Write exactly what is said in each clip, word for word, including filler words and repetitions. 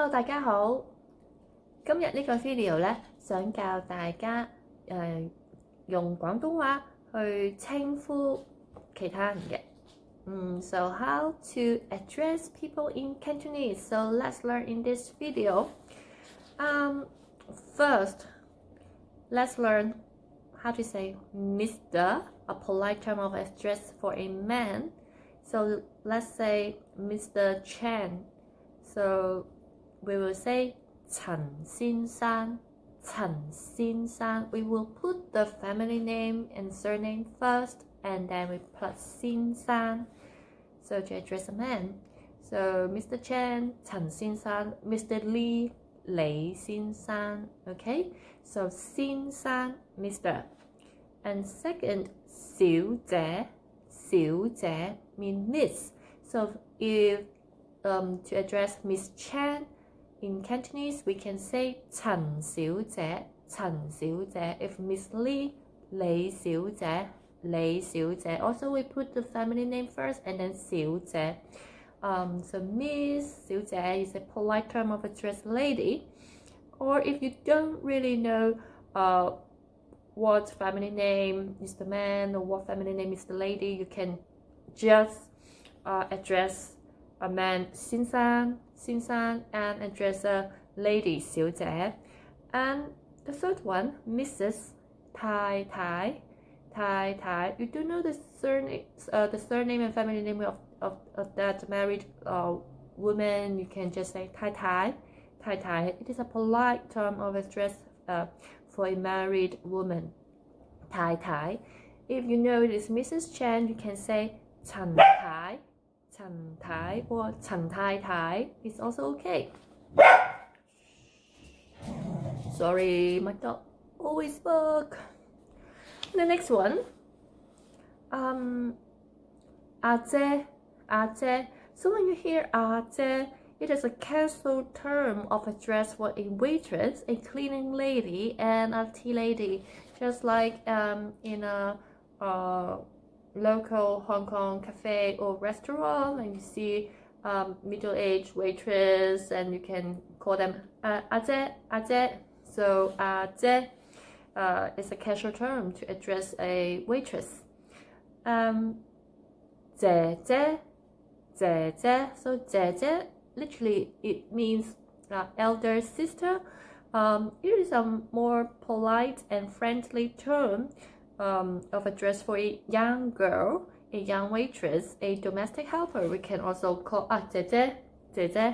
Hello，大家好。今日呢個 video 咧，想教大家誒、呃、用廣東話去稱呼其他人嘅。Mm, so how to address people in Cantonese? So let's learn in this video. Um, first, let's learn how to say Mister, a polite term of address for a man. So let's say Mister Chen. So we will say 陳先生, 陳先生. We will put the family name and surname first, and then we plus 先生. So to address a man. So Mister Chen, 陳先生. Mister Lee, 李先生. Okay. So 先生, Mister. And second, 小姐, 小姐 mean Miss. So if um, to address Miss Chen in Cantonese, we can say 陳小姐, 陳小姐. If Miss Lee, 李小姐, 李小姐. Also, we put the family name first and then 小姐. Um, so Miss 小姐 is a polite term of address lady. Or if you don't really know uh, what family name is the man or what family name is the lady, you can just uh, address a man 先生, 先生 and address a lady 小姐. And the third one, Missus 太太, 太太. You do know the surname, uh, the surname and family name of, of, of that married uh, woman. You can just say 太太, 太太. It is a polite term of address uh, for a married woman. 太太. If you know it is Missus Chen, you can say 陳太, 陳太 or 陳太太. It's also okay. Sorry, my dog always bark. The next one, um, 阿姐, 阿姐. So when you hear 阿姐, it is a casual term of address for a waitress, a cleaning lady, and a tea lady. Just like um, in a uh, local Hong Kong cafe or restaurant, and you see um, middle-aged waitress, and you can call them uh, 阿姐, 阿姐. So 阿姐 uh, is a casual term to address a waitress. Um, 姐姐, 姐姐. So 姐姐, literally it means uh, elder sister. Um, it is a more polite and friendly term um, of address for a young girl, a young waitress, a domestic helper. We can also call ah 姐姐, 姐姐.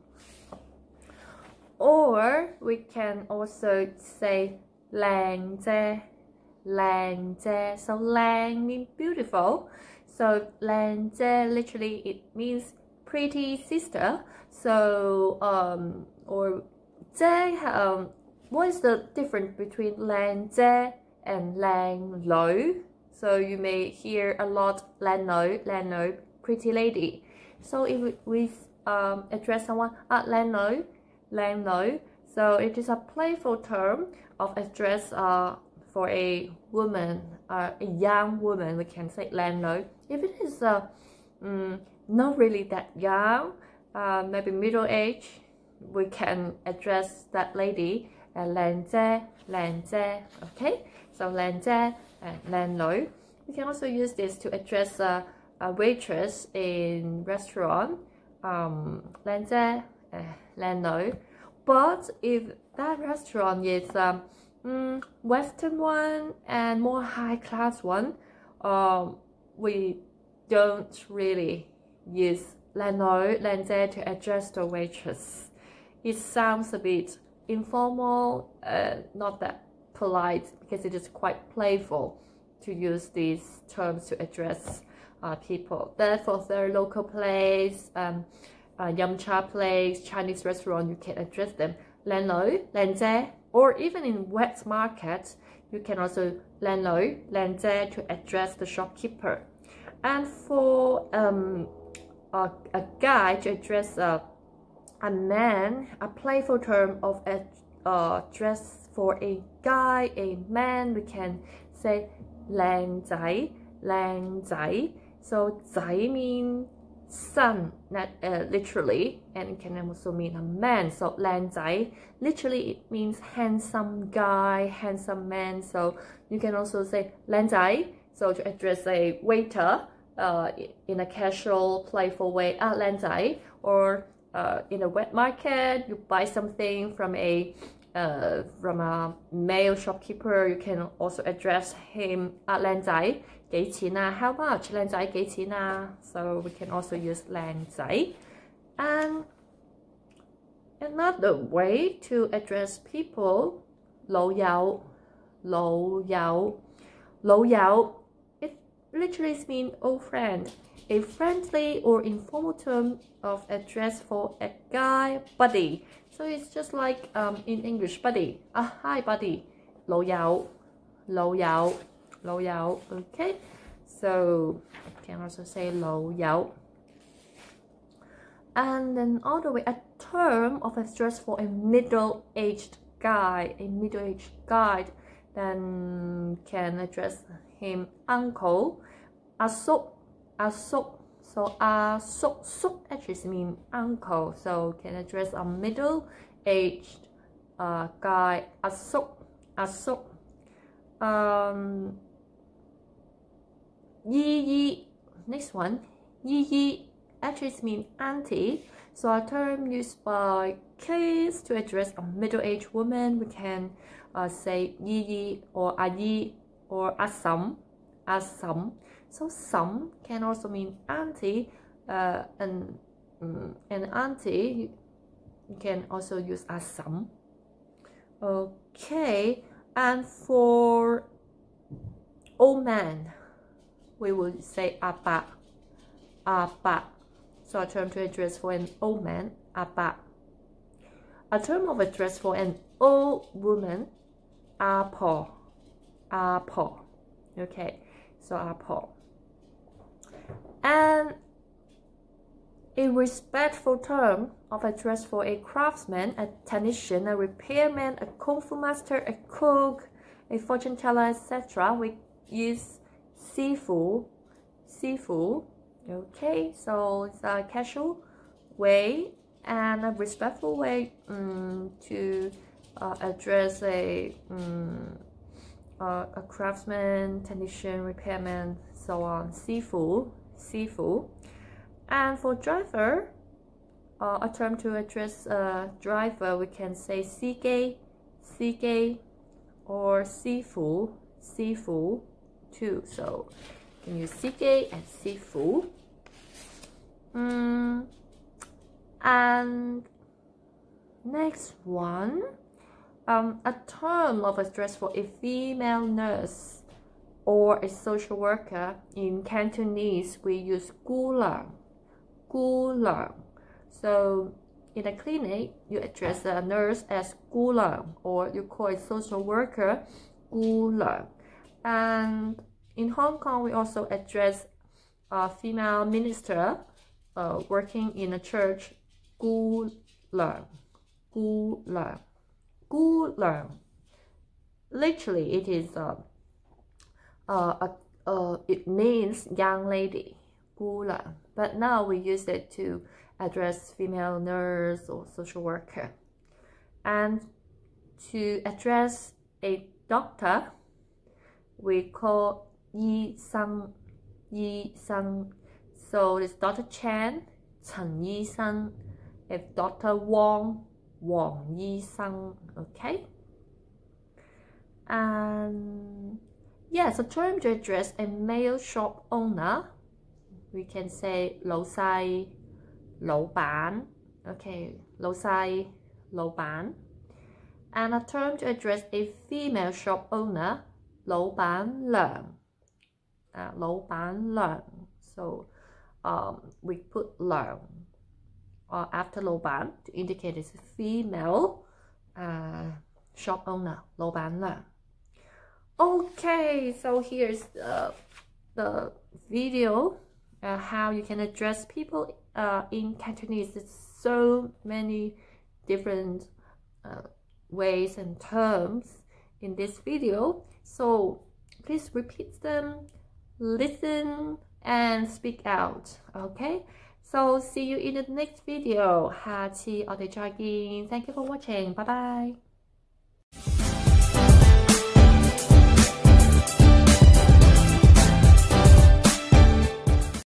Or we can also say 靚姐, 靚姐. So 靚 means beautiful. So 靚姐, literally it means pretty sister. So um, or 姐, um, what is the difference between 靚姐and 靚女? So you may hear a lot 靚女, 靚女, pretty lady. So if we um, address someone ah 靚女, 靚女, so it is a playful term of address uh, for a woman, uh, a young woman. We can say 靚女. If it is uh, um, not really that young, uh, maybe middle age, we can address that lady as 靚姐, 靚姐. Okay, so 靚姐 and 靚女. You can also use this to address uh, a waitress in restaurant, um, 靚姐, uh, 靚女. But if that restaurant is um, mm, Western one and more high class one, um, we don't really use 靚女, 靚姐 to address the waitress. It sounds a bit informal, uh, not that polite, because it is quite playful to use these terms to address uh, people. Therefore, their local place, um, uh, yum cha place, Chinese restaurant, you can address them 靚女, 靚姐. Or even in wet market, you can also 靚女, 靚姐 to address the shopkeeper. And for um, a, a guy to address a, a man, a playful term of uh, address for a guy, a man, we can say 靚仔, 靚仔. So 仔 mean son, not uh, literally, and it can also mean a man. So 靚仔 literally it means handsome guy, handsome man. So you can also say 靚仔, so to address a waiter uh, in a casual, playful way, ah 靚仔, or uh, in a wet market, you buy something from a uh, from a male shopkeeper, you can also address him, ah 靚仔幾錢啊? How much? 靚仔幾錢啊? So we can also use 靚仔. And another way to address people, 老友, 老友, 老友, it literally means old friend, a friendly or informal term of address for a guy, buddy. So it's just like um, in English, buddy. Ah, hi, buddy. 老友, 老友. 老友, okay, so you can also say 老友. And then all the way, a term of address for a middle-aged guy, a middle-aged guy, then can address him uncle, 阿叔, 阿叔. So 阿叔, 叔 actually mean uncle, so can address a middle-aged uh, guy, 阿叔, 阿叔. Um, 姨姨, next one, 姨姨 actually means auntie, so a term used by kids to address a middle-aged woman. We can uh, say 姨姨 or 阿姨 or 阿嬸, 阿嬸. So 嬸 can also mean auntie, uh, and um, and auntie you can also use 阿嬸. Okay, and for old man, we would say 阿伯, 阿伯. So a term to address for an old man, 阿伯. A term of address for an old woman, 阿婆, 阿婆. Okay, so 阿婆. And a respectful term of address for a craftsman, a technician, a repairman, a kung fu master, a cook, a fortune teller, et cetera. We use 師傅, 師傅. Okay, so it's a casual way and a respectful way um, to uh, address a um, uh, a craftsman, technician, repairman, so on. 師傅, 師傅. And for driver, uh, a term to address a driver, we can say 司機, 司機, or 師傅, 師傅 too. So you can use 司機 and 師傅. Mm, and next one, um, a term of address for a female nurse or a social worker. In Cantonese, we use 姑娘, 姑娘. So in a clinic, you address a nurse as 姑娘, or you call a social worker 姑娘. And in Hong Kong, we also address a female minister uh, working in a church 姑娘, 姑娘, 姑娘. Literally, it is uh, uh, uh, uh, it means young lady, 姑娘. But now we use it to address female nurse or social worker. And to address a doctor, we call 醫生, 醫生. So it's Doctor Chen, 陳醫生. If Doctor Wang, 黃醫生. Okay. And yes, a term to address a male shop owner, we can say 老細, 老闆. Okay, 老細, 老闆. And a term to address a female shop owner, 老闆娘, uh, 老闆娘. So um, we put 娘 uh, after 老闆 to indicate it's a female uh, shop owner, 老闆娘. Okay, so here's the, the video uh, how you can address people uh, in Cantonese. There's so many different uh, ways and terms in this video, so please repeat them, listen and speak out. Okay, So see you in the next video，下次我哋再見。Thank you for watching，拜拜。